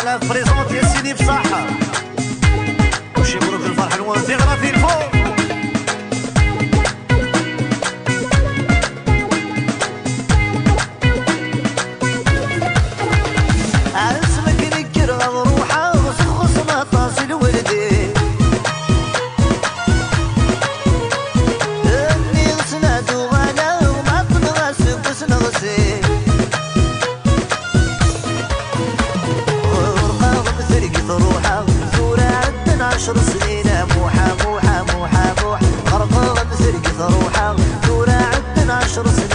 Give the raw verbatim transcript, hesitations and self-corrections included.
انا بريزونت يا سيدي بصحة وش يقولوا في الفرح الوانتيغرا في الفوق. اسمك نكر روحه وسخص ما طاصل ولدي اني غسنات وغلا وما تنغسل بس نغسل روحه زورة عدنا عشر سنين موحة موحة موحة موحة غرقة مسرقة روحه زورة عدنا عشر سنين